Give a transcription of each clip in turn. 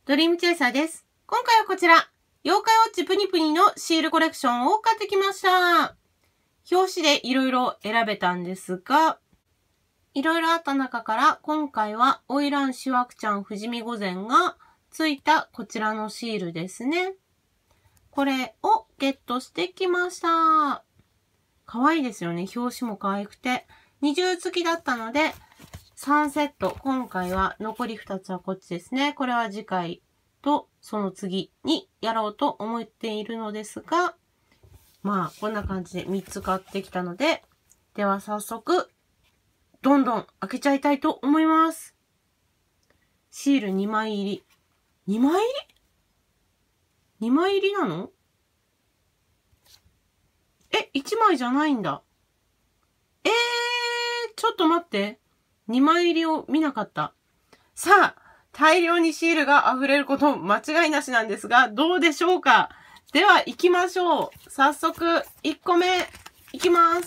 ドリームチェイサーです。今回はこちら、妖怪ウォッチプニプニのシールコレクションを買ってきました。表紙でいろいろ選べたんですが、いろいろあった中から今回は花魁しわくちゃん富士見御前がついたこちらのシールですね。これをゲットしてきました。可愛いですよね。表紙も可愛くて。二重付きだったので、3セット。今回は残り2つはこっちですね。これは次回とその次にやろうと思っているのですが、まあ、こんな感じで3つ買ってきたので、では早速、どんどん開けちゃいたいと思います。シール2枚入り。2枚入り ?2 枚入りなの？1枚じゃないんだ。ちょっと待って。2枚入りを見なかった。さあ、大量にシールが溢れること間違いなしなんですが、どうでしょうか？では、行きましょう。早速、1個目、いきます。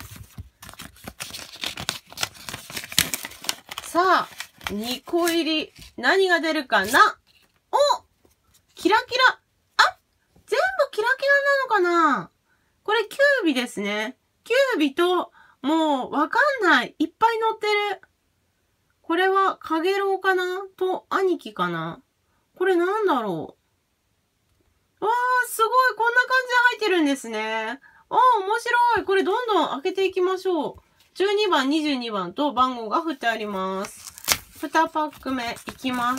さあ、2個入り、何が出るかな？お！キラキラ！あ！全部キラキラなのかな？これキュービですね。キュービと、もうわかんない。いっぱい載ってる。これはかげろうかなと兄貴かな？これなんだろう？わー、すごい。こんな感じで入ってるんですね。面白い。これどんどん開けていきましょう。12番、22番と番号が振ってあります。2パック目いきます。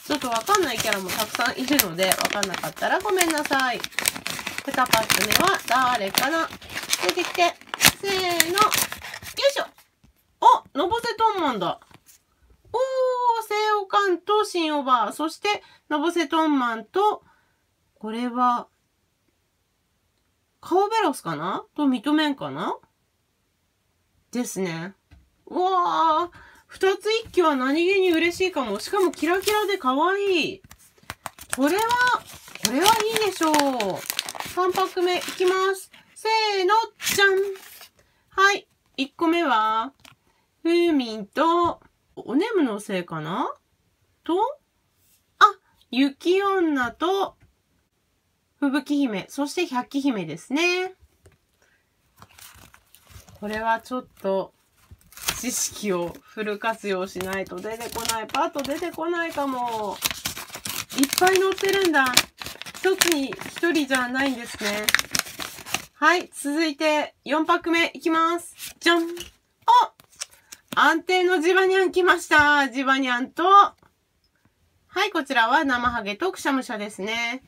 ちょっとわかんないキャラもたくさんいるので、わかんなかったらごめんなさい。2パック目は誰かな？出てきて、せーの、よいしょ！のぼせトンマンだ。西洋館と新オバー、そして、のぼせトンマンと、これは、カオベロスかなと認めんかなですね。うわー、二つ一気は何気に嬉しいかも。しかもキラキラで可愛い。これはいいでしょう。3パック目いきます。せーの、じゃん。はい。1個目は、ふーみんと、おねむのせいかなと、雪女と、ふぶき姫、そして百鬼姫ですね。これはちょっと、知識をフル活用しないと出てこない。パッと出てこないかも。いっぱい載ってるんだ。一つに一人じゃないんですね。はい、続いて4パック目いきます。じゃん。安定のジバニャン来ました。ジバニャンと、はい、こちらは生ハゲとクシャムシャですね。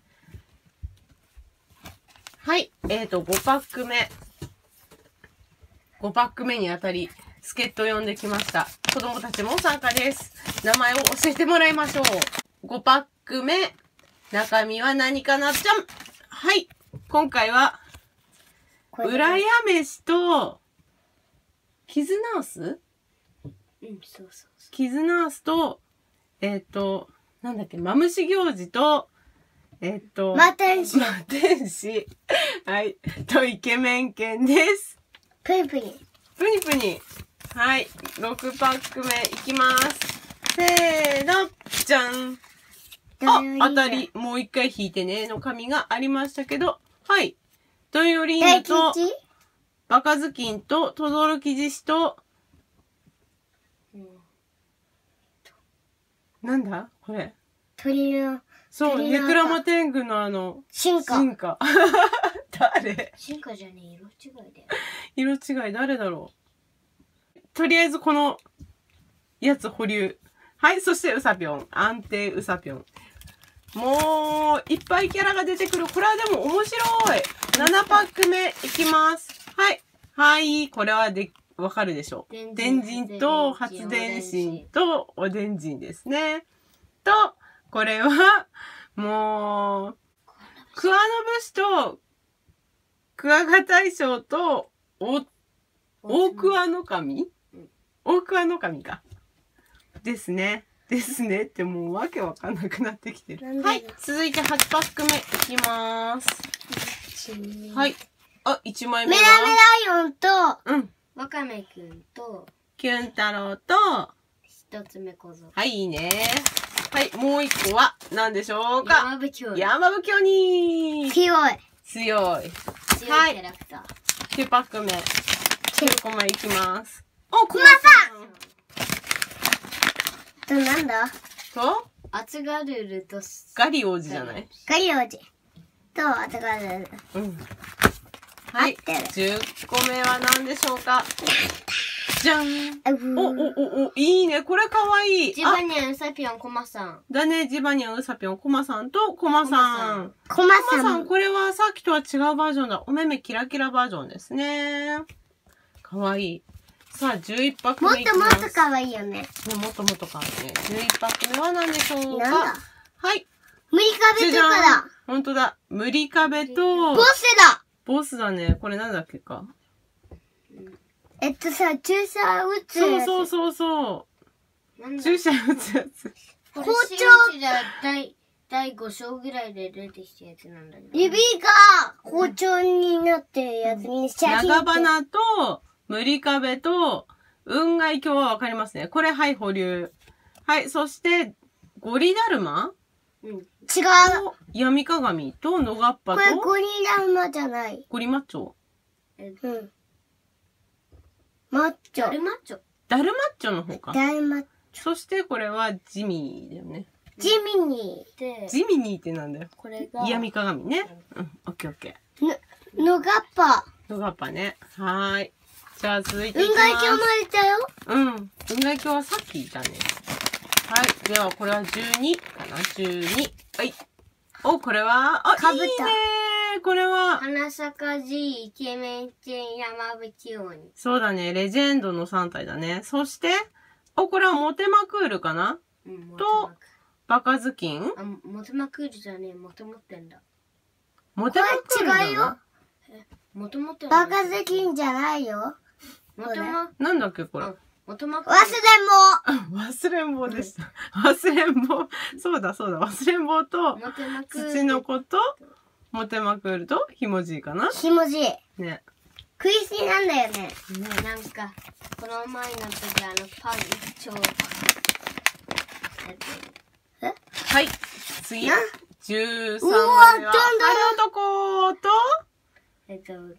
はい、5パック目。5パック目にあたり、助っ人呼んできました。子供たちも参加です。名前を教えてもらいましょう。5パック目。中身は何かな？じゃん！はい。今回は、裏や飯と、キズナース？ そう。 キズナースと、なんだっけ、マムシ行事と、 マテンシ。 はい。と、イケメン犬です。 プニプニ。 プニプニ。はい。6パック目いきます。せーの、じゃん。当たり。もう一回引いてね、の紙がありましたけど、はい。ドンヨリーヌと、バカズキンと、トドロキジシと、なんだこれ。 鳥の。 そう、ネクラマテングの進化。 誰？ 進化じゃねえ、色違いだよ。 色違い、誰だろう。とりあえずこのやつ保留。はい、そしてウサピョン。安定ウサピョン。もう、いっぱいキャラが出てくる。これはでも面白い。7パック目いきます。はい。はい、これはわかるでしょう。電人と発電神とおでん人ですね。と、これは、もう、クワの武士と、クワガ大将と、大桑の神？大桑の神か。ですね。ですねってもうわけわかんなくなってきてる。はい。続いて8パック目いきまーす。はい。1枚目は。 メラメライオンと、 ワカメくんと、 キュン太郎と、 一つ目小僧。 はい、いいね。 はい、もう一個は何でしょうか。 山吹鬼。 山吹鬼。 強い。 強い。 強いキャラクター。 9パック目。9個目いきます。お、コマささんなんだと、 アツガルルとガリ王子じゃない？ ガリ王子とアツガルル。 うん。はい。 合ってる 10個目は何でしょうか。じゃん。 お、 いいね。これかわいい。 ジバニャン、ウサピョン、コマさん。 だね、ジバニャン、ウサピョン、コマさんとコマさん。 コマコマさん、これはさっきとは違うバージョンだ。お目目キラキラバージョンですね。かわいい。さあ、11パックもっ目いきます。 ともっと可愛いよね。 もっともっとかわいいね。11パック目は何でしょうか。 なんだはい。 ムリカベとかだ。 ほんとだ。ムリカベと、 ボスだ。 ボスだね。これなんだっけか。 注射打つやつ。 そう。注射打つやつ。 包丁第5章ぐらいで出てきたやつなんだけど。指が包丁になってるやつにシャキンって。 長花と、ムリカベと、雲外鏡はわかりますね。これ、はい、保留。はい、そして、ゴリダルマ違う。 闇鏡と、ノガッパと、 これゴリラマじゃない。 ゴリマッチョ。 マッチョ。 ダルマッチョの方か。 ダルマッチョ。 そして、これはジミーだよね。 ジミニー。 ジミニーってなんだよ。 これが。 闇鏡ね。オッケーオッケー。ノガッパ。 ノガッパね。はーい。じゃあ続いていきます。 雲外鏡もいたよ。 雲外鏡はさっきいたね。はい。では、これは12かな ?12。はい。これは、いいねー。これは。 花坂G、イケメンチェン、山吹鬼。 そうだね。レジェンドの3体だね。そして、これはモテマクールかなと、バカズキンモテマクールじゃねえ、モテ持ってんだ。 モテマクールだな。 違うよ。モテ持ってんだ。バカズキンじゃないよ。 なんだっけこれ。 忘れんぼ忘れん坊でした。忘れん坊。そうだ。忘れん坊と、土の子と、モテマクールと、ひもじいかなひもじい。 ね。 食いしなんだよね。なんか、この前の時パン一丁。 はい。次。13 うわ枚は、あの男と、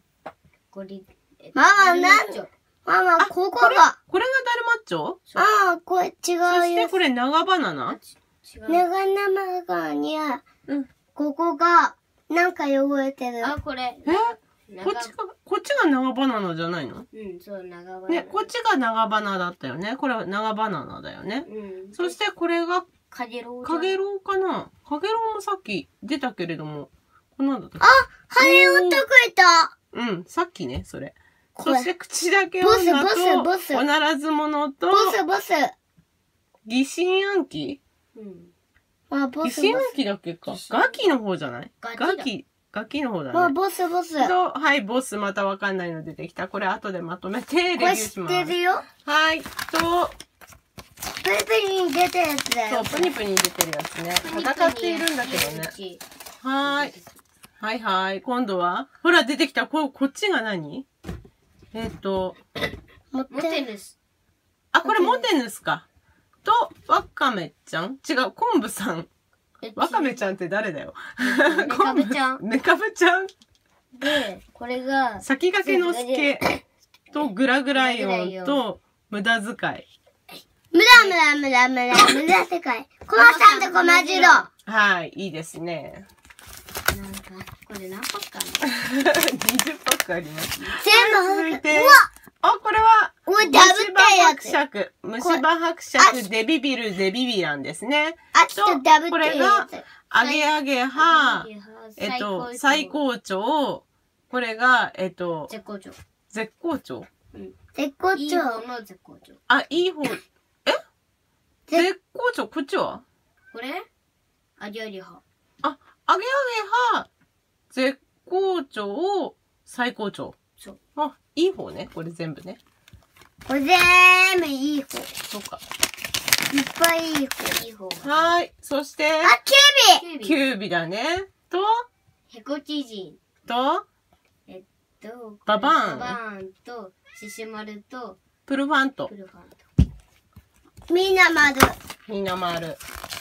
ママ、ここが。 これがダルマッチョこれ違うよ。 そしてこれ長バナナ長生がには、ここが、なんか汚れてる。 こっちが長バナナじゃないのそう、長バナナ。 ね、こっちが長バナナだったよね。これは長バナナだよね。そしてこれが、 かげろうかげろうかなかげろうもさっき出たけれども、こんなんだったっけ羽織ってくれた。 さっきね、それ。そして口だけ女と、おならず者と、 ボス。 疑心暗鬼疑心暗鬼だっけか。ガキの方じゃないガキの方だね。 ボス。 と、はい、ボスまたわかんないの出てきた。これ後でまとめてレビューします。 これ知ってるよ。 はい。と、 プニプニに出てるやつだよ。 そう、プニプニ出てるやつね。戦っているんだけどね。はーい。はい。今度はほら、出てきた。こっちが何モテヌス。 これモテヌスか。と、ワカメちゃん違う、昆布さん。ワカメちゃんって誰だよ。 メカブちゃん。 メカブちゃん。 で、これが、 先駆けの助とグラグライオンと無駄遣い。 無駄世界。コマさんとコマジロ。 はい、いいですね。 なんか、これ何パックあるの ?20 パックあります。 全部続いて、これは、虫歯伯爵デビビルデビビランですね。これが、アゲアゲハ、最高潮。これが、 絶好調。 絶好調絶好調。いい方の絶好調。 いい方。絶好調、こっちはこれアゲアゲハ。 アゲアゲハ、絶好調、最高潮。 そう。 いい方ね。これ全部ね。 これ全部いい方。 そうか。 いっぱいいい方。 はーい。そして、キュービだね。と、 ヘコキジン。 と、ババーンと、シシマルと、 プルファント。 みんな丸。 みんな丸。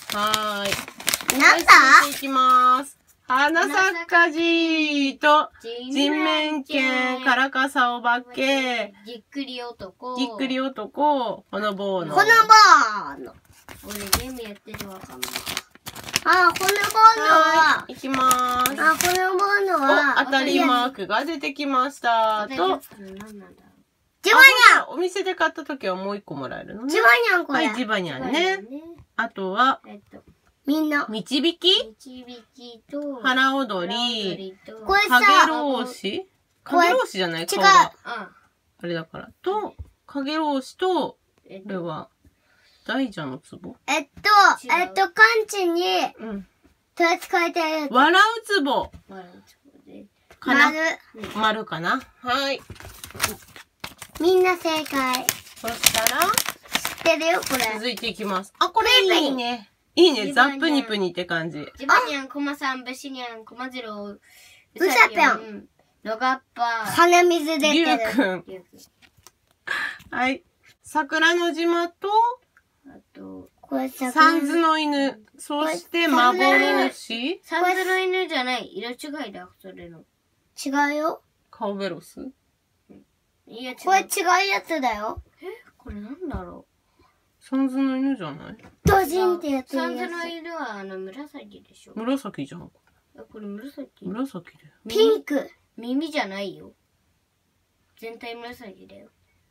はーい。 なんだ？ はい、続いていきます。花咲かじと、人面犬、からかさお化け、 ぎっくり男。 ぎっくり男、ほのぼうの。 ほのぼうの。俺ゲームやっててわかんない。あ、ほのぼうのは、 いきまーす。 あ、ほのぼうのは、 当たりマークが出てきました。と、 ジバニャン。 お店で買った時はもう一個もらえるのね。 ジバニャンこれ。 はい、ジバニャンね。あとは、 みんな。 導きと、 腹踊り、 これさ、 かげろうしかげろうしじゃない顔が。あれだから。と、かげろうしと、これは、大蛇の壺漢字に、とりあえず書いてあるやつ。 笑う壺。かな？丸かな？はい。 みんな正解。 そしたら、 知ってるよ、これ。 続いていきます。あ、これいいね。いいね。ザップニプニって感じ。 ジバニャン、コマさん、ベシニャン、コマジロウ、ウサピョン、ロガッパー、鼻水出てる。 リュウくん。はい。桜の島と、 あと、これサンズの犬。そして、幻。 サンズの犬じゃない。色違いだ、それの。違うよ。 カオベロス？ いや、違う。これ違うやつだよ。これなんだろう。 サンズの犬じゃない？ ドジンってやつ。サンズの犬は紫でしょ。 紫じゃん。 これ紫。 紫だよ。 ピンク。耳じゃないよ。全体紫だよ。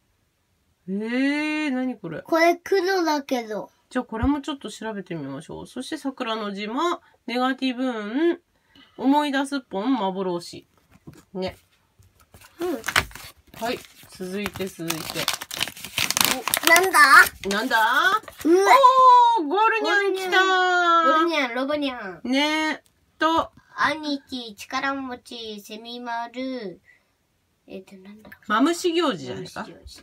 何これ？ これ黒だけど。 じゃあこれもちょっと調べてみましょう。そして桜の島、ネガティブーン、思い出すポン、幻。ね。はい。続いて。 なんだなんだうわおー、ゴルニャン来たゴルニャン、ロボニャン。 ねと、 兄貴、力持ち、セミマル、なんだマムシ行事じゃないか。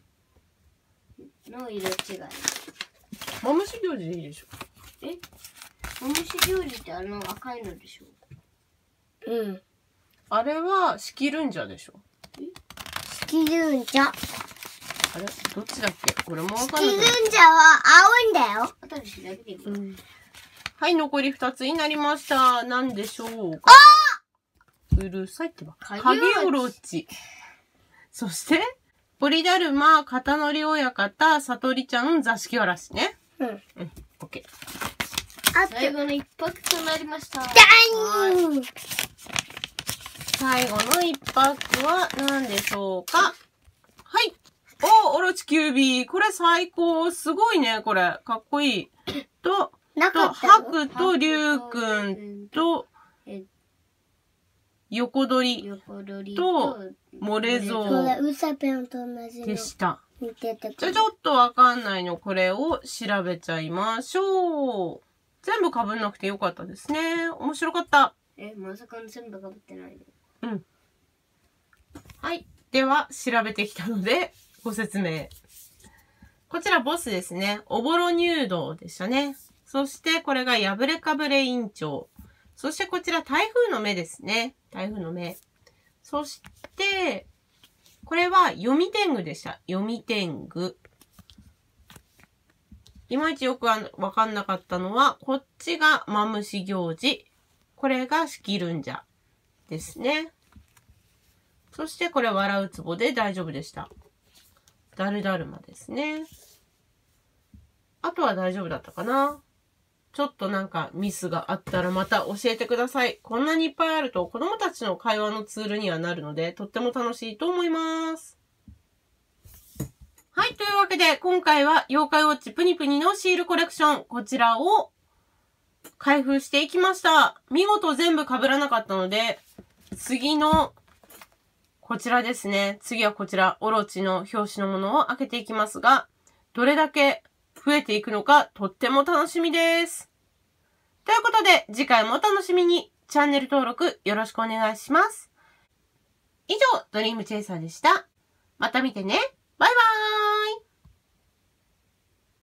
の色違い。 マムシ行事いいでしょ。 マムシ行事って赤いのでしょ。 あれは、シキルンジャでしょ。 シキルンジャ。 あれどっちだっけこれもわかんない。 シキルンジャは青いんだよ。後で調べてみる。 はい、残り2つになりました。何でしょうか。うるさいってば。影おろち。そして、ポリダルマ、肩乗り親方、さとりちゃん、座敷わらしね。オッケー。 最後の一泊となりました。 最後の一泊は何でしょうか。はい。オロチキュービー。これ最高。すごいね、これ。かっこいい。ハクとリュウくんと、横取りと、モレゾウウサペンと同じのでした。 じゃあちょっとわかんないの、これを調べちゃいましょう。全部被んなくてよかったですね。面白かった。 まさかの全部被ってないの？ はい。では、調べてきたので、ご説明。こちらボスですね。おぼろ入道でしたね。そして、これが破れかぶれ委員長。そして、こちら台風の目ですね。台風の目。そして、これは読み天狗でした。読み天狗。いまいちよくわかんなかったのは、こっちがマムシ行事。これがシキルンジャですね。そしてこれ笑うツボで大丈夫でした。ダルダルマですね。あとは大丈夫だったかな。ちょっとなんかミスがあったらまた教えてください。こんなにいっぱいあると子供たちの会話のツールにはなるので、とっても楽しいと思います。はい、というわけで今回は妖怪ウォッチプニプニのシールコレクション、こちらを開封していきました。見事全部被らなかったので、次のこちらですね。次はこちら、オロチの表紙のものを開けていきますが、どれだけ増えていくのかとっても楽しみです。ということで、次回もお楽しみに。チャンネル登録よろしくお願いします。以上、ドリームチェイサーでした。また見てね。バイバーイ。